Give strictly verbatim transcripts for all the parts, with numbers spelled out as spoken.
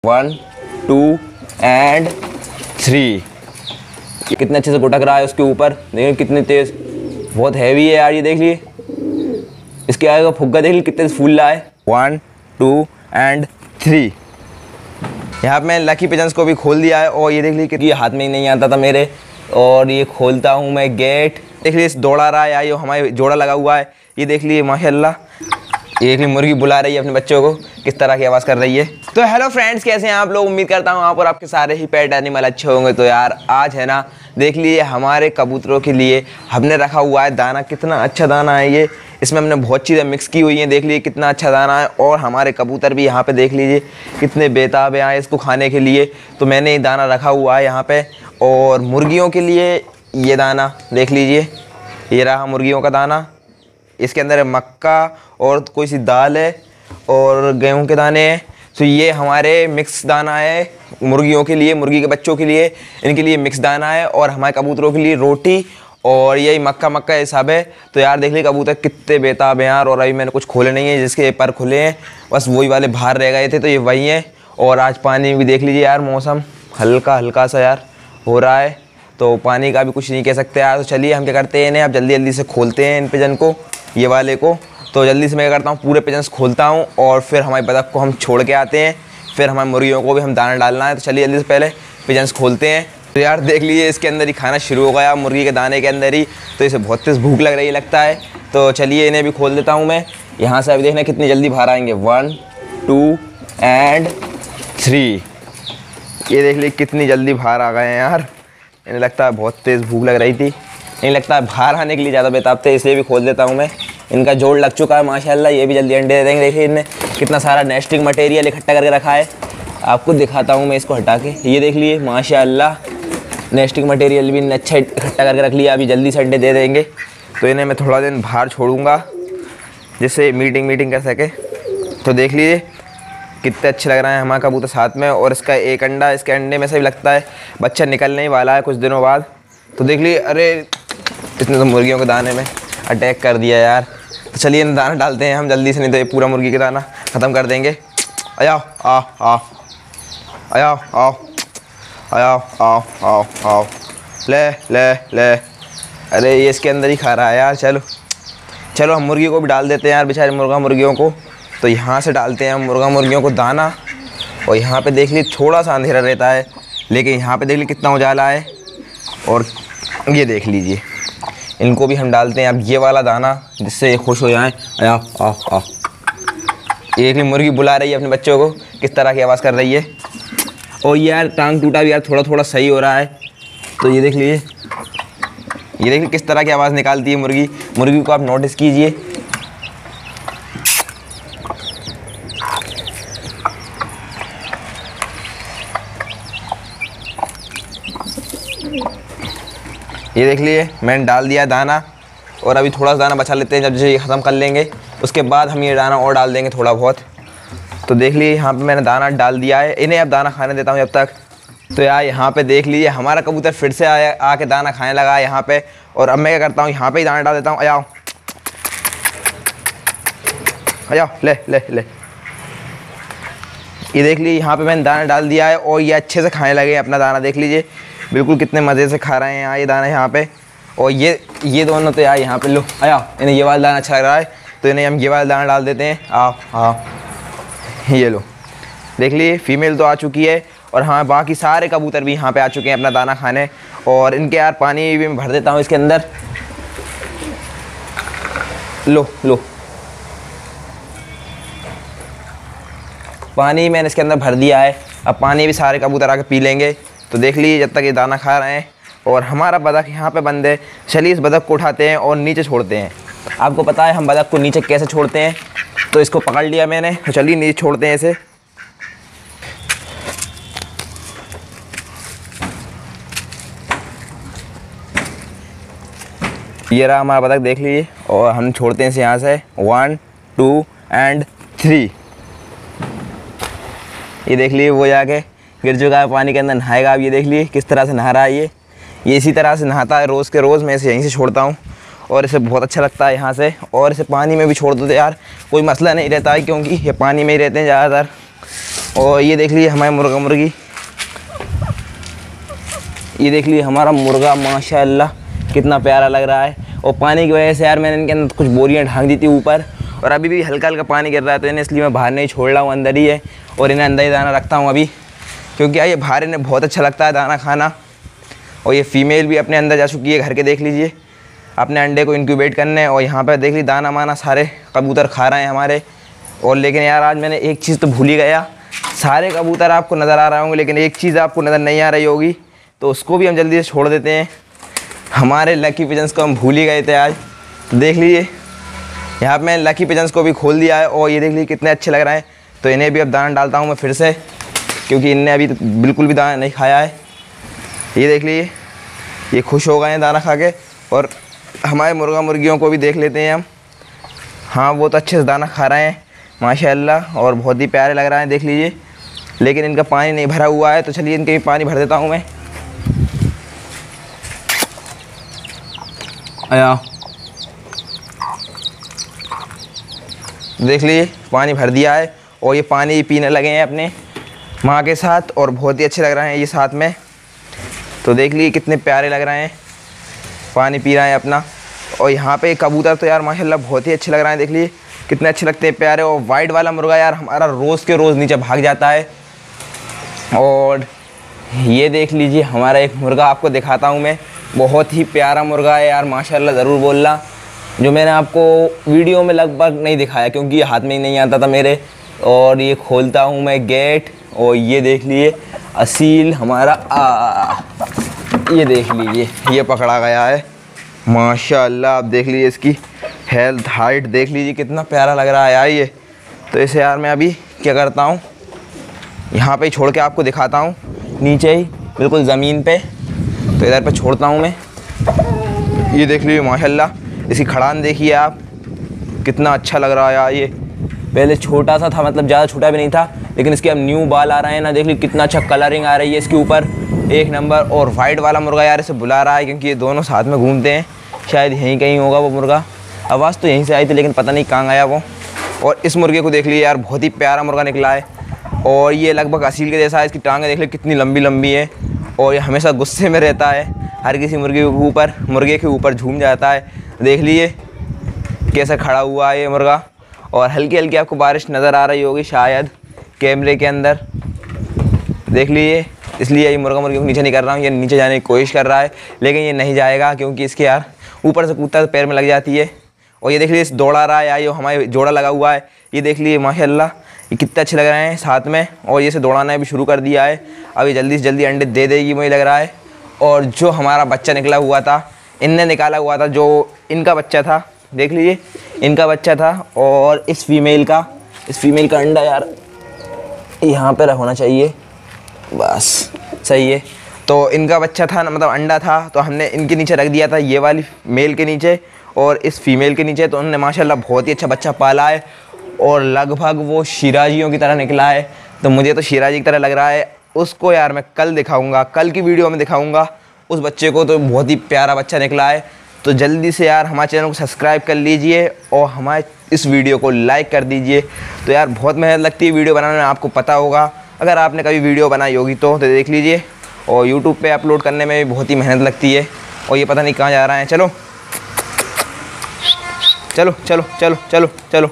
One two and three. ये कितने अच्छे से गुटक रहा है उसके ऊपर, देखिए कितने तेज, बहुत हैवी है यार। ये देख लिए इसके आगे का फुग्गा देख लीजिए कितने से फूल रहा है। One two and three. यहाँ पे मैं लकी पिजन्स को भी खोल दिया है और ये देख लीजिए कि ये हाथ में ही नहीं आता था मेरे, और ये खोलता हूँ मैं गेट, देख लीजिए दौड़ा रहा है यार, ये हमारे जोड़ा लगा हुआ है। ये देख लीजिए माशाल्लाह, एक ही मुर्गी बुला रही है अपने बच्चों को, किस तरह की आवाज़ कर रही है। तो हेलो फ्रेंड्स, कैसे हैं आप लोग? उम्मीद करता हूँ आप और आपके सारे ही पेट एनिमल अच्छे होंगे। तो यार आज है ना, देख लीजिए हमारे कबूतरों के लिए हमने रखा हुआ है दाना, कितना अच्छा दाना है ये। इसमें हमने बहुत चीज़ें मिक्स की हुई हैं, देख लीजिए कितना अच्छा दाना है। और हमारे कबूतर भी यहाँ पे देख लीजिए कितने बेताब हैं इसको खाने के लिए। तो मैंने ये दाना रखा हुआ है यहाँ पे। और मुर्गियों के लिए ये दाना देख लीजिए, ये रहा मुर्गियों का दाना। इसके अंदर है मक्का और कोई सी दाल है और गेहूं के दाने हैं। तो ये हमारे मिक्स दाना है मुर्गियों के लिए, मुर्गी के बच्चों के लिए, इनके लिए मिक्स दाना है। और हमारे कबूतरों के लिए रोटी और यही मक्का मक्का हिसाब है। तो यार देख लीजिए कबूतर कितने बेताब हैं यार। और अभी मैंने कुछ खोले नहीं है, जिसके पर खुले हैं बस वही वाले बाहर रह गए थे, तो ये वही हैं। और आज पानी भी देख लीजिए यार, मौसम हल्का हल्का सा यार हो रहा है, तो पानी का भी कुछ नहीं कह सकते यार। तो चलिए हम क्या करते हैं, इन्हें अब जल्दी जल्दी से खोलते हैं इन पिजन को, ये वाले को। तो जल्दी से मैं क्या करता हूँ, पूरे पिजन्स खोलता हूँ और फिर हमारे बतख को हम छोड़ के आते हैं। फिर हमारी मुर्गियों को भी हम दाना डालना है। तो चलिए जल्दी से पहले पिजन्स खोलते हैं। तो यार देख लीजिए इसके अंदर ही खाना शुरू हो गया, मुर्गी के दाने के अंदर ही। तो इसे बहुत तेज़ भूख लग रही लगता है। तो चलिए इन्हें भी खोल देता हूँ मैं यहाँ से। अभी देखना कितनी जल्दी बाहर आएंगे। One two and three. ये देख लीजिए कितनी जल्दी बाहर आ गए हैं यार। इन्हें लगता है बहुत तेज़ भूख लग रही थी, नहीं लगता है बाहर आने के लिए ज़्यादा बेताब थे, इसलिए भी खोल देता हूँ मैं। इनका जोड़ लग चुका है माशाल्लाह, ये भी जल्दी अंडे दे देंगे। देखिए इनने कितना सारा नेस्टिंग मटेरियल इकट्ठा करके रखा है, आपको दिखाता हूँ मैं इसको हटा के। ये देख लिए माशाल्लाह नेस्टिंग मटेरियल भी इन्हें अच्छा इकट्ठा करके रख लिया। अभी जल्दी से अंडे दे देंगे। तो इन्हें मैं थोड़ा दिन बाहर छोड़ूंगा जिससे मीटिंग मीटिंग कर सके। तो देख लीजिए कितने अच्छे लग रहे हैं हमारा कबूतर साथ में। और इसका एक अंडा, इसके अंडे में से भी लगता है बच्चा निकलने ही वाला है कुछ दिनों बाद। तो देख लीजिए, अरे इसने तो मुर्गियों के दाने में अटैक कर दिया यार। तो चलिए इन दाना डालते हैं हम जल्दी से, नहीं तो ये पूरा मुर्गी के दाना ख़त्म कर देंगे। आया आ आ आया आओ आया आओ आओ आओ ले ले ले। अरे ये इसके अंदर ही खा रहा है यार। चलो चलो हम मुर्गी को भी डाल देते हैं यार, बेचारे मुर्गा मुर्गियों को। तो यहाँ से डालते हैं हम मुर्गा मुर्गियों को दाना। और यहाँ पे देख लीजिए थोड़ा सा अंधेरा रहता है, लेकिन यहाँ पे देख लीजिए कितना उजाला है। और ये देख लीजिए इनको भी हम डालते हैं अब ये वाला दाना, जिससे ये खुश हो जाएं। आ आ आ एक ही मुर्गी बुला रही है अपने बच्चों को, किस तरह की आवाज़ कर रही है। और यार टांग टूटा भी यार थोड़ा थोड़ा सही हो रहा है। तो ये देख लीजिए, ये देखिए किस तरह की आवाज़ निकालती है मुर्गी। मुर्गी को आप नोटिस कीजिए। ये देख लिए मैंने डाल दिया दाना। और अभी थोड़ा सा दाना बचा लेते हैं, जब ये ख़त्म कर लेंगे उसके बाद हम ये दाना और डाल देंगे थोड़ा बहुत। तो देख लीजिए यहाँ पे मैंने दाना डाल दिया है। इन्हें अब दाना खाने देता हूँ जब तक। तो यार यहाँ पे देख लीजिए हमारा कबूतर फिर से आया आके दाना खाने लगा है यहाँ पे। और अब मैं क्या करता हूँ, यहाँ पे ही दाना डाल देता हूँ। आया आया ले ले ले। ये देख लीजिए यहाँ पे मैंने दाना डाल दिया है और ये अच्छे से खाने लगे अपना दाना। देख लीजिए बिल्कुल कितने मज़े से खा रहे हैं यहाँ ये दाना यहाँ पे। और ये ये दोनों तो यार यहाँ पे लो आया, इन्हें ये वाला दाना अच्छा लग रहा है, तो इन्हें हम ये वाला दाना डाल देते हैं। आओ हाँ ये लो, देख लीजिए फीमेल तो आ चुकी है। और हाँ बाकी सारे कबूतर भी यहाँ पे आ चुके हैं अपना दाना खाने। और इनके यार पानी भी मैं भर देता हूँ इसके अंदर। लो लो पानी मैंने इसके अंदर भर दिया है। अब पानी भी सारे कबूतर आके पी लेंगे। तो देख लीजिए जब तक ये दाना खा रहे हैं। और हमारा बतख यहाँ पे बंद है। चलिए इस बतख को उठाते हैं और नीचे छोड़ते हैं। आपको पता है हम बतख को नीचे कैसे छोड़ते हैं। तो इसको पकड़ लिया मैंने, तो चलिए नीचे छोड़ते हैं इसे। ये रहा हमारा बतख, देख लीजिए। और हम छोड़ते हैं इसे यहाँ से। One two and three. ये देख लीजिए वो जाके गिर चुका है पानी के अंदर, नहाएगा। अब ये देख लीजिए किस तरह से नहा रहा है ये ये इसी तरह से नहाता है रोज़ के रोज़। मैं इसे यहीं से छोड़ता हूँ और इसे बहुत अच्छा लगता है यहाँ से। और इसे पानी में भी छोड़ दो तो यार कोई मसला नहीं रहता है, क्योंकि ये पानी में ही रहते हैं ज़्यादातर। और ये देख लीजिए हमारे मुर्गा मुर्गी, ये देख लीजिए हमारा मुर्गा माशाल्लाह कितना प्यारा लग रहा है। और पानी की वजह से यार मैंने इनके अंदर कुछ बोरियां ढांक दी थी ऊपर, और अभी भी हल्का हल्का पानी गिर रहा है, तो इन्हें इसलिए मैं बाहर नहीं छोड़ रहा हूँ, अंदर ही है। और इन्हें अंदर ही दाना रखता हूँ अभी, क्योंकि यार ये बाहर इन्हें बहुत अच्छा लगता है दाना खाना। और ये फीमेल भी अपने अंदर जा चुकी है घर के, देख लीजिए अपने अंडे को इंक्यूबेट करने। और यहाँ पर देख लीजिए दाना माना सारे कबूतर खा रहे हैं हमारे। और लेकिन यार आज मैंने एक चीज़ तो भूल ही गया, सारे कबूतर आपको नज़र आ रहे होंगे लेकिन एक चीज़ आपको नज़र नहीं आ रही होगी, तो उसको भी हम जल्दी से छोड़ देते हैं। हमारे लकी पिजन्स को हम भूल ही गए थे आज। तो देख लीजिए यहाँ पे मैं लकी पिजन्स को भी खोल दिया है, और ये देख लीजिए कितने अच्छे लग रहे हैं। तो इन्हें भी अब दाना डालता हूँ मैं फिर से, क्योंकि इनने अभी तो बिल्कुल भी दाना नहीं खाया है। ये देख लीजिए ये खुश हो गए हैं दाना खा के। और हमारे मुर्गा मुर्गियों को भी देख लेते हैं हम, हाँ वो तो अच्छे से दाना खा रहे हैं माशाल्लाह, और बहुत ही प्यारे लग रहे हैं देख लीजिए। लेकिन इनका पानी नहीं भरा हुआ है, तो चलिए इनके भी पानी भर देता हूँ मैं। आया देख लीजिए पानी भर दिया है, और ये पानी पीने लगे हैं अपने माँ के साथ, और बहुत ही अच्छे लग रहे हैं ये साथ में। तो देख लीजिए कितने प्यारे लग रहे हैं, पानी पी रहे हैं अपना। और यहाँ पे कबूतर तो यार माशाल्लाह बहुत ही अच्छे लग रहे हैं, देख लीजिए कितने अच्छे लगते हैं प्यारे। और वाइट वाला मुर्गा यार हमारा रोज़ के रोज़ नीचे भाग जाता है। और ये देख लीजिए हमारा एक मुर्गा आपको दिखाता हूँ मैं, बहुत ही प्यारा मुर्गा है यार माशाल्लाह, ज़रूर बोलना। जो मैंने आपको वीडियो में लगभग नहीं दिखाया क्योंकि ये हाथ में ही नहीं आता था मेरे। और ये खोलता हूँ मैं गेट, और ये देख लीजिए असील हमारा आ, ये देख लीजिए ये पकड़ा गया है माशाल्लाह। आप देख लीजिए इसकी हेल्थ हाइट देख लीजिए कितना प्यारा लग रहा है यार ये। तो इसे यार मैं अभी क्या करता हूँ, यहाँ पे ही छोड़ के आपको दिखाता हूँ, नीचे ही बिल्कुल ज़मीन पे। तो इधर पे छोड़ता हूँ मैं, ये देख लीजिए माशाल्लाह इसकी खड़ान देखिए आप, कितना अच्छा लग रहा है यार ये। पहले छोटा सा था, मतलब ज़्यादा छोटा भी नहीं था, लेकिन इसके अब न्यू बाल आ रहे हैं ना, देख लीजिए कितना अच्छा कलरिंग आ रही है इसके ऊपर, एक नंबर। और वाइट वाला मुर्गा यार इसे बुला रहा है, क्योंकि ये दोनों साथ में घूमते हैं, शायद यहीं कहीं होगा वो मुर्गा। आवाज़ तो यहीं से आई थी लेकिन पता नहीं कहाँ गया वो। और इस मुर्गे को देख लीजिए यार बहुत ही प्यारा मुर्गा निकला है, और ये लगभग असील के जैसा है। इसकी टांगें देख लीजिए कितनी लंबी लंबी है, और ये हमेशा गुस्से में रहता है, हर किसी मुर्गे के ऊपर मुर्गे के ऊपर झूम जाता है। देख लीजिए कैसे खड़ा हुआ है ये मुर्गा। और हल्की हल्की आपको बारिश नज़र आ रही होगी शायद कैमरे के अंदर, देख लीजिए। इसलिए ये मुर्गा मुर्गी को नीचे नहीं कर रहा हूँ, ये नीचे जाने की कोशिश कर रहा है लेकिन ये नहीं जाएगा, क्योंकि इसके यार ऊपर से कूदता है तो पैर में लग जाती है। और ये देख लीजिए दौड़ा रहा है यार, ये हमारे जोड़ा लगा हुआ है, ये देख लीजिए माशाल्लाह ये कितने अच्छे लग रहे हैं साथ में। और ये से दौड़ाना भी शुरू कर दिया है, अभी जल्दी से जल्दी अंडे दे देगी मुझे लग रहा है। और जो हमारा बच्चा निकला हुआ था, इनने निकाला हुआ था, जो इनका बच्चा था, देख लीजिए इनका बच्चा था। और इस फीमेल का इस फीमेल का अंडा यार यहाँ पर होना चाहिए, बस सही है। तो इनका बच्चा था ना, मतलब अंडा था, तो हमने इनके नीचे रख दिया था, ये वाली मेल के नीचे और इस फीमेल के नीचे। तो उन्होंने माशाल्लाह बहुत ही अच्छा बच्चा पाला है, और लगभग वो शिराजियों की तरह निकला है। तो मुझे तो शिराजी की तरह लग रहा है। उसको यार मैं कल दिखाऊंगा, कल की वीडियो में दिखाऊंगा उस बच्चे को। तो बहुत ही प्यारा बच्चा निकला है। तो जल्दी से यार हमारे चैनल को सब्सक्राइब कर लीजिए, और हमारे इस वीडियो को लाइक कर दीजिए। तो यार बहुत मेहनत लगती है वीडियो बनाने में, आपको पता होगा अगर आपने कभी वीडियो बनाई होगी तो, तो देख लीजिए। और यूट्यूब पे अपलोड करने में भी बहुत ही मेहनत लगती है। और ये पता नहीं कहाँ जा रहा है, चलो चलो चलो चलो चलो चलो।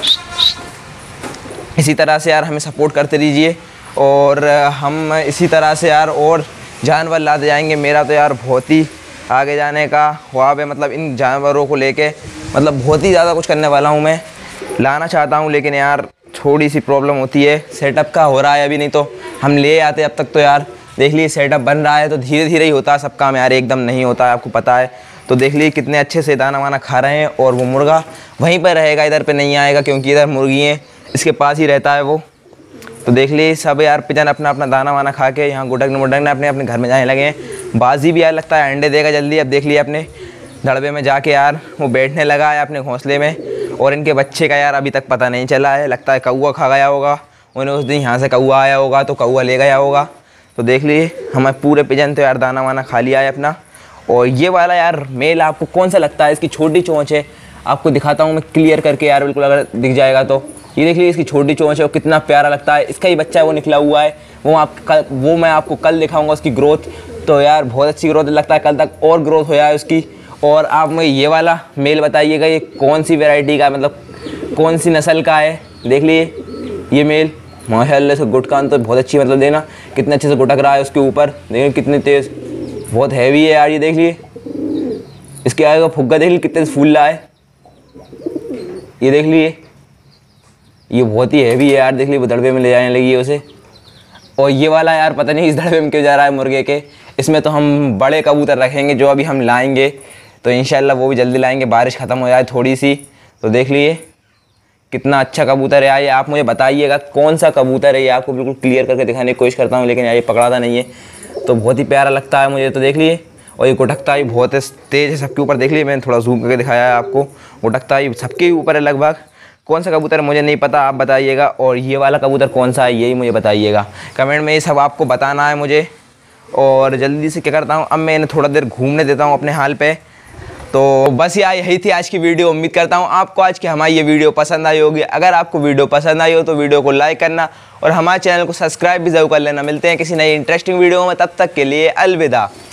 इसी तरह से यार हमें सपोर्ट करते रहिए, और हम इसी तरह से यार और जानवर लाते जाएंगे। मेरा तो यार बहुत ही आगे जाने का ख्वाब है, मतलब इन जानवरों को लेके, मतलब बहुत ही ज़्यादा कुछ करने वाला हूँ मैं, लाना चाहता हूँ। लेकिन यार थोड़ी सी प्रॉब्लम होती है, सेटअप का हो रहा है अभी, नहीं तो हम ले आते अब तक। तो यार देख लीजिए सेटअप बन रहा है, तो धीरे धीरे ही होता है सब काम यार, एकदम नहीं होता है, आपको पता है। तो देख लीजिए कितने अच्छे से दाना वाना खा रहे हैं। और वो मुर्गा वहीं पर रहेगा, इधर पे नहीं आएगा, क्योंकि इधर मुर्गी है, इसके पास ही रहता है वो। तो देख लीजिए सब यार पिजन अपना अपना दाना वाना खा के यहाँ गुटकने मुटकने अपने अपने घर में जाने लगे हैं। बाजी भी यार लगता है अंडे देगा जल्दी। अब देख लिए अपने दड़बे में जाके यार वो बैठने लगा है अपने घोंसले में। और इनके बच्चे का यार अभी तक पता नहीं चला है, लगता है कौआ खा गया होगा, उन्हें उस दिन यहाँ से कौआ आया होगा तो कौआ ले गया होगा। तो देख लीजिए हमारे पूरे पिजन तो यार दाना वाना खा लिया है अपना। और ये वाला यार मेल आपको कौन सा लगता है, इसकी छोटी चोंच है, आपको दिखाता हूँ मैं क्लियर करके यार, बिल्कुल अगर दिख जाएगा तो। ये देख लीजिए इसकी छोटी चोंच है, वो कितना प्यारा लगता है। इसका ही बच्चा है वो निकला हुआ है, वो आप कल वो मैं आपको कल दिखाऊंगा उसकी ग्रोथ। तो यार बहुत अच्छी ग्रोथ लगता है, कल तक और ग्रोथ हो जाए उसकी। और आप मुझे ये वाला मेल बताइएगा ये कौन सी वैरायटी का है, मतलब कौन सी नस्ल का है। देख लीजिए ये मेल माशाल्लाह से गुट कान तो बहुत अच्छी, मतलब देना कितने अच्छे से गुटक रहा है उसके ऊपर, देखिए कितनी तेज़, बहुत हैवी है यार। ये देख लिए इसके आगे का फुग्गा देख लीजिए कितने से फूल रहा है, ये देख लिए ये बहुत ही हैवी है यार। देख लीजिए वो दड़बे में ले जाने लगी है उसे। और ये वाला यार पता नहीं इस दड़बे में क्यों जा रहा है मुर्गे के। इसमें तो हम बड़े कबूतर रखेंगे जो अभी हम लाएंगे, तो इंशाल्लाह वो भी जल्दी लाएंगे, बारिश ख़त्म हो जाए थोड़ी सी। तो देख लिए कितना अच्छा कबूतर है यार। ये आप मुझे बताइएगा कौन सा कबूतर है, ये आपको बिल्कुल क्लियर करके दिखाने की कोशिश करता हूँ, लेकिन यार ये पकड़ाता नहीं है। तो बहुत ही प्यारा लगता है मुझे तो, देख लिए। और ये गुटकता ही बहुत तेज़ है सबके ऊपर, देख लिए मैंने थोड़ा जूम करके दिखाया है आपको। गुटकता ही सबके ऊपर है लगभग। कौन सा कबूतर मुझे नहीं पता, आप बताइएगा। और ये वाला कबूतर कौन सा है यही मुझे बताइएगा कमेंट में, ये सब आपको बताना है मुझे। और जल्दी से क्या करता हूँ, अब मैं इन्हें थोड़ा देर घूमने देता हूँ अपने हाल पे। तो बस यार यही थी आज की वीडियो। उम्मीद करता हूँ आपको आज की हमारी ये वीडियो पसंद आई होगी। अगर आपको वीडियो पसंद आई हो तो वीडियो को लाइक करना और हमारे चैनल को सब्सक्राइब भी जरूर कर लेना। मिलते हैं किसी नई इंटरेस्टिंग वीडियो में, तब तक के लिए अलविदा।